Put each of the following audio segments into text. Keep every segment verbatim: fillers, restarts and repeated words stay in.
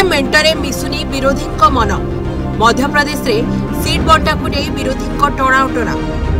मेंटरे मिशुनी विरोधी मन। मध्यप्रदेश रे सीट बंटा को नहीं विरोधी टणाउटरा।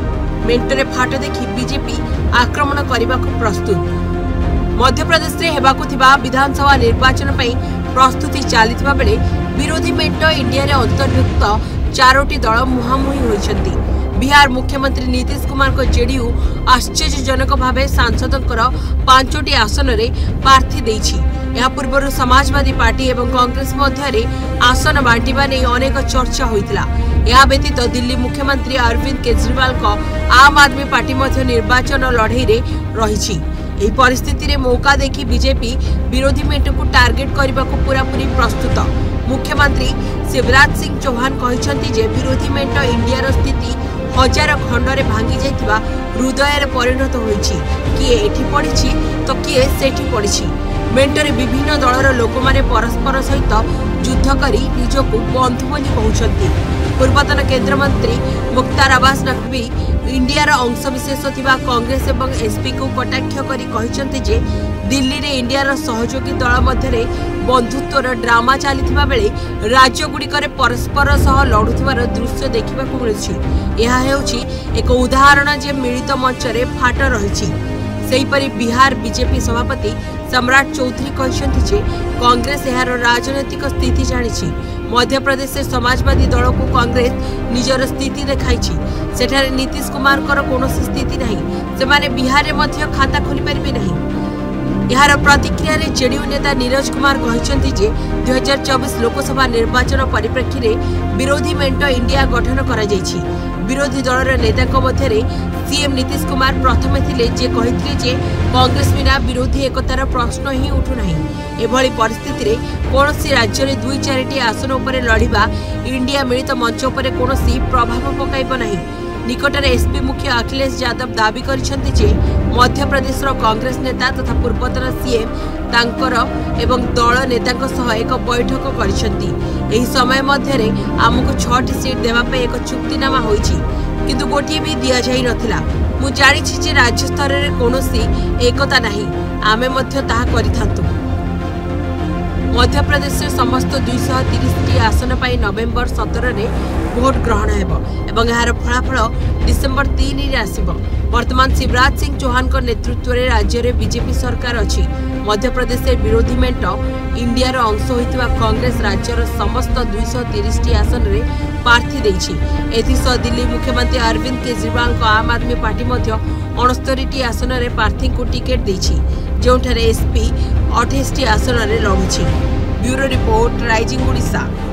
मेंटरे फाट देखि बीजेपी आक्रमण करने को प्रस्तुत। मध्यप्रदेश रे हेबाकु थिबा विधानसभा निर्वाचन पई प्रस्तुति चलीथिबा बेले विरोधी मेंट इंडिया रे अंतर्भुक्त चारोटी दल मुहांमुही होइछंती। बिहार मुख्यमंत्री नीतीश कुमार को जेडीयू आश्चर्यजनक भाव सांसदों पांचोटी आसन रे प्रार्थी देइछि। या पूर्व समाजवादी पार्टी एवं कांग्रेस मध्य आसन बांटिबा नै अनेक चर्चा होइतिला। या व्यतीत दिल्ली मुख्यमंत्री अरविंद केजरीवाल को आम आदमी पार्टी मध्य निर्वाचन लड़ई रे रहिछि। एही परिस्थिति रे मौका देखि बीजेपी विरोधी मेंट को टार्गेट करने को पूरापूरी प्रस्तुत। मुख्यमंत्री शिवराज सिंह चौहान कहिसंती जे विरोधी मेंट इंडिया रो स्थिति हजार खंडरे भांगी जाइथिबा हृदय परिणत होइछि। किए एठी पड़िछि तो किए सेठी पड़िछि। मेंटरे विभिन्न दलर लोक माने परस्पर सहित युद्ध करी निजको बंधु बोली कहउछंती। पूर्वतन केंद्र मंत्री मुख्तार अब्बास नकवी इंडियार अंशविशेष थिबा कांग्रेस एवं एसपी को कटाक्ष करी कहिसंती जे दिल्ली रे इंडियार सहयोगी दल मध्यरे बंधुत्वर ड्रामा चलीथिबा बेले राज्य गुड़िकर परस्पर सह लड़ुथिबार दृश्य देखिबाकु मिलुछि। यह हेउछि एक उदाहरण जे मिलित मंच रे फाट रहिछि। सेहीपरि बिहार बीजेपी सभापति सम्राट चौधरी कहिसंती जे कांग्रेस एहार राजनैतिक स्थिति जानिछि। मध्य प्रदेश से समाजवादी दल को कांग्रेस निजर स्थिति देखाइछि। सेठारे नीतीश कुमार कर कोनोसी स्थिति नहीं। सेमाने बिहार रे मध्य खाता खोली परिबे नहीं। यार प्रतिक्रिया रे जेडीयू नेता नीरज कुमार कहिसंती जे दो हज़ार चौबीस लोकसभा निर्वाचन परिप्रेक्षी रे विरोधी मेंट इंडिया गठन करा जायछि। विरोधी दलर नेता मध्य सीएम नीतीश कुमार प्रथमे थिले जे कहिथिले जे कांग्रेस बिना विरोधी एकतार प्रश्न ही उठु नाही। एभली परिस्थिति रे कोनोसी राज्य रे दुई चारिटी आसन उपरे लड़िबा इंडिया मिलित मंच उपरे कोनोसी प्रभाव पकाइब नाही। निकटरे एसपी मुख्य अखिलेश यादव दाबी करिसंती जे मध्य प्रदेश रो कांग्रेस नेता तथा पूर्वतन सीएम तांकर एवं दल नेतांक सह एक बैठक करिसंती। एही समय मध्य रे आमको छठी सीट देवा पे एक चुक्तिनामा होइछि, किंतु गोटिए भी दिया जाई नथिला। मु जानिछि जे राज्य स्तर रे कोनोसी एकता नाही। आमे मध्य ताहा करिथांतु। मध्य प्रदेश रे समस्त दो सौ तीस टी आसन पाई नवेम्बर सत्रह रे भोट ग्रहण हेबो एवं यार फलाफल डिसेम्बर तीन रे आसीबो। वर्तमान शिवराज सिंह चौहान को नेतृत्व रे राज्य रे बीजेपी सरकार अछि। मध्य प्रदेश रे विरोधी मेंट इंडिया रो अंश होइतबा कांग्रेस राज्य रो समस्त दो सौ तीस टी आसन रे प्रार्थी देछि। एथिसह दिल्ली मुख्यमंत्री अरविंद केजरीवाल को आम आदमी पार्टी मध्य उनहत्तर टी आसन रे प्रार्थी को टिकेट देछि, जोठारे एसपी अट्ठाईस टी आसन रे लढुछि। Bureau report rising Odisha.